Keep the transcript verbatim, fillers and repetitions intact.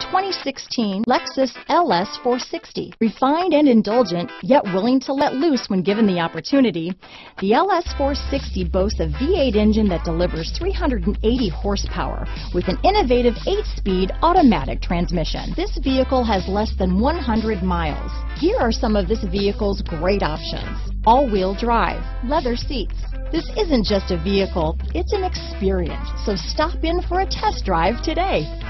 twenty sixteen Lexus L S four sixty. Refined and indulgent, yet willing to let loose when given the opportunity, the L S four sixty boasts a V eight engine that delivers three hundred eighty horsepower with an innovative eight-speed automatic transmission. This vehicle has less than one hundred miles. Here are some of this vehicle's great options: all-wheel drive, leather seats. This isn't just a vehicle, it's an experience. So stop in for a test drive today.